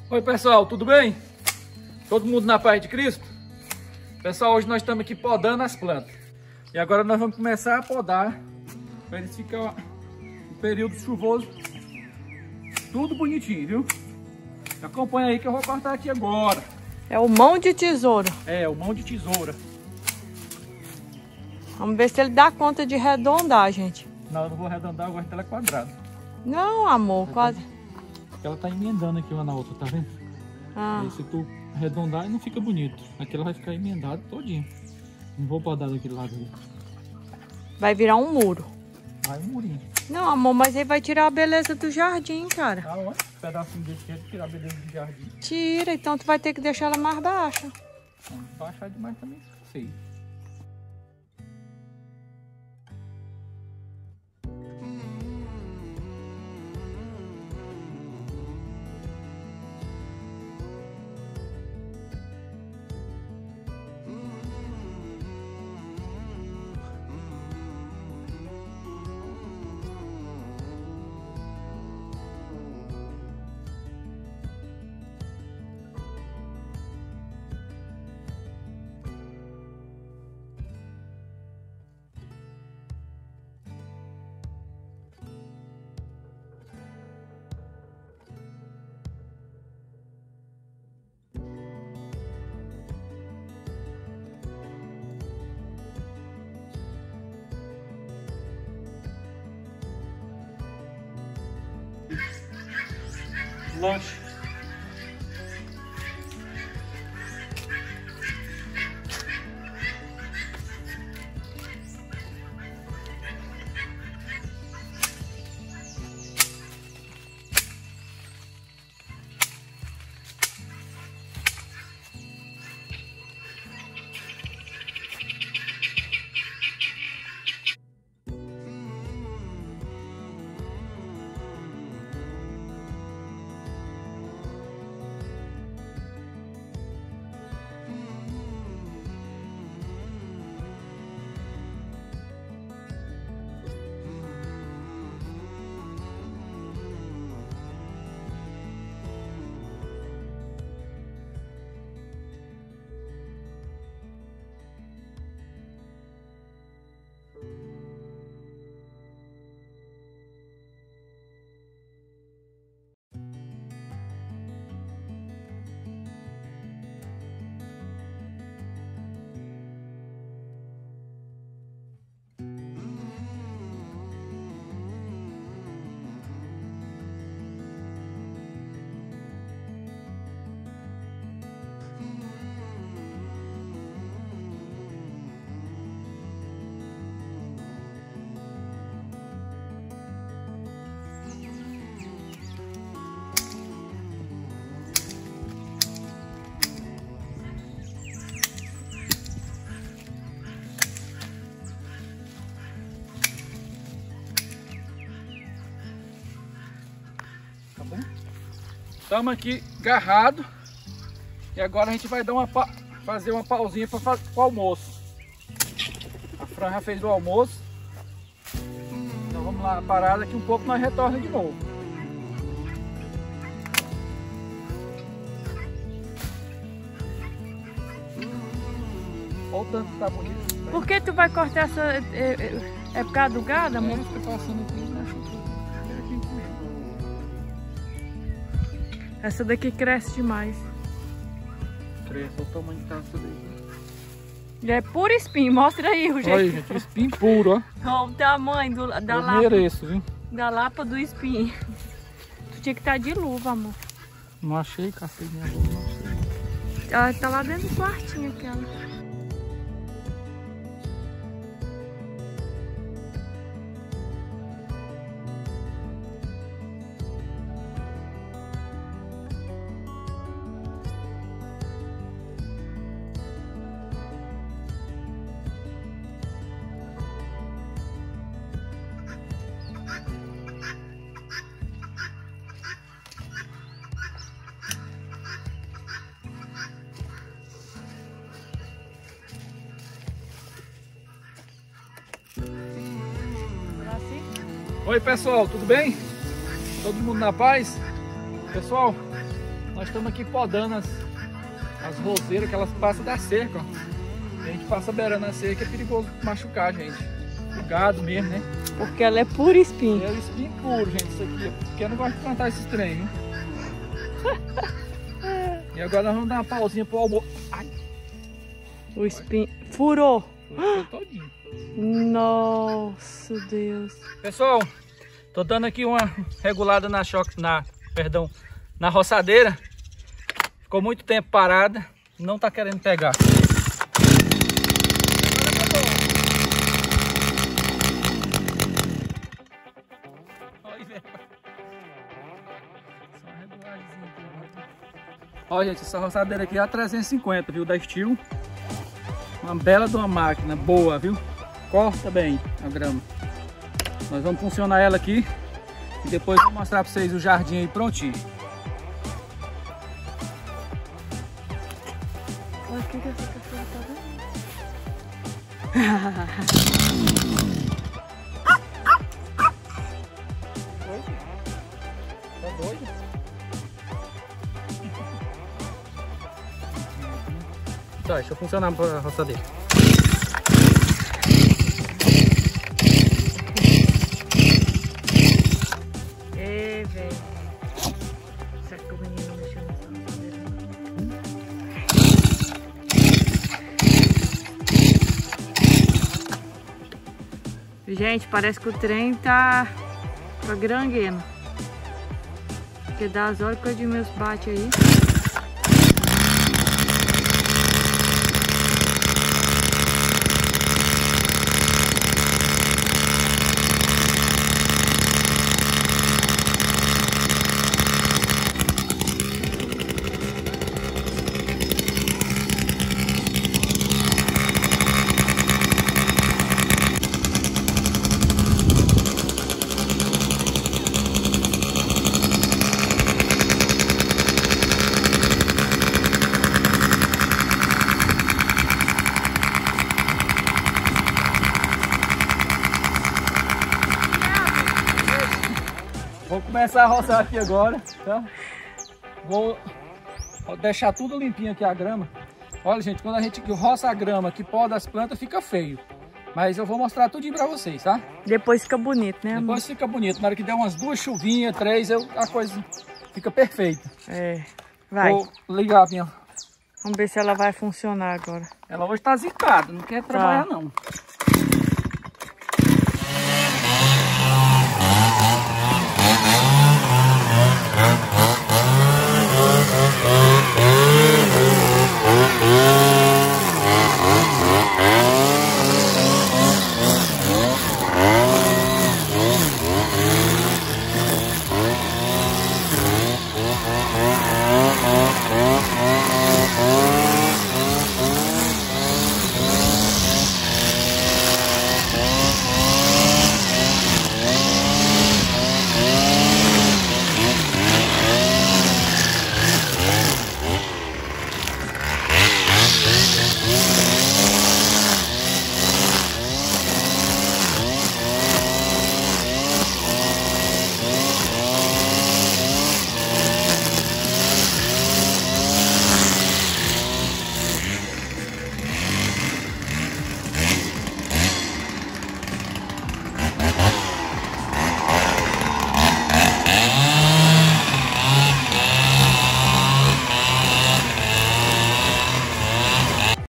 Oi pessoal, tudo bem? Todo mundo na paz de Cristo? Pessoal, hoje nós estamos aqui podando as plantas. E agora nós vamos começar a podar para eles ficarem no período chuvoso tudo bonitinho, viu? Acompanha aí que eu vou cortar aqui agora. É o mão de tesoura. É, o mão de tesoura. Vamos ver se ele dá conta de arredondar, gente. Não, eu não vou arredondar, eu gosto dela quadrada. Não, amor, quase. Ela tá emendando aqui uma na outra, tá vendo? Ah. Aí se tu arredondar, não fica bonito. Aqui ela vai ficar emendada todinha. Não vou podar daquele lado ali. Vai virar um muro. Vai um murinho. Não, amor, mas aí vai tirar a beleza do jardim, cara. Tá ótimo. Um pedacinho desse jeito, tirar a beleza do jardim. Tira, então tu vai ter que deixar ela mais baixa. Baixar demais também fica feio. Lanche. Estamos aqui garrado e agora a gente vai dar fazer uma pausinha para o almoço. A Fran já fez o almoço. Então vamos lá, parar daqui um pouco, nós retornamos de novo. Olha o tanto que tá bonito. Por que tu vai cortar essa... É por causa do gado, amor? Fica passando aqui, não acho que... Essa daqui cresce demais. Cresce, olha o tamanho que tá essa daí. É puro espinho, mostra aí o jeito. Olha, gente, espinho puro, ó. Olha o tamanho da Eu lapa. mereço, viu? Da lapa do espinho. Tu tinha que estar de luva, amor. Não achei, cacei minha luva, não achei. Ela tá lá dentro do quartinho, aquela. Oi pessoal, tudo bem? Todo mundo na paz? Pessoal, Nós estamos aqui podando as roseiras que elas passam da cerca, ó. A gente passa beirando a cerca, é perigoso machucar, gente. O gado mesmo, né? Porque ela é pura espinho. É o espinho puro, gente, isso aqui, ó. Porque eu não gosto de plantar esses trem, viu? E agora nós vamos dar uma pausinha pro almoço. Ai! O espinho furou. Foi todinho. Nossa, Deus. Pessoal, tô dando aqui uma regulada na na roçadeira. Ficou muito tempo parada, não tá querendo pegar. Olha, gente, essa roçadeira aqui é a 350, viu, da Steel. Uma bela de uma máquina, boa, viu? Corta bem a grama. Nós vamos funcionar ela aqui e depois vou mostrar para vocês o jardim aí prontinho. Olha o que essa cachorra tá vendo? Tá doido? Tá, deixa eu funcionar para a roçadeira. Ei, velho. Será que o menino mexeu nessa roçadeira? Gente, parece que o trem tá granguendo. Porque das horas que o Edmilson bate aí. Vou começar a roçar aqui agora, tá? Vou deixar tudo limpinho aqui a grama. Olha, gente, quando a gente roça a grama, que poda as plantas, fica feio. Mas eu vou mostrar tudinho pra vocês, tá? Depois fica bonito, né, amor? Depois fica bonito. Na hora que der umas 2 chuvinhas, 3, a coisa fica perfeita. É, vai. Vou ligar a minha... Vamos ver se ela vai funcionar agora. Ela hoje tá zicada, não quer trabalhar não.